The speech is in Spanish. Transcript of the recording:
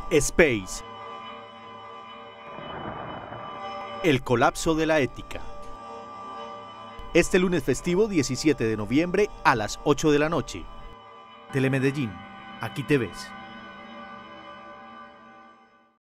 Space. El colapso de la ética. Este lunes festivo 17 de noviembre a las 8 de la noche. Telemedellín, aquí te ves.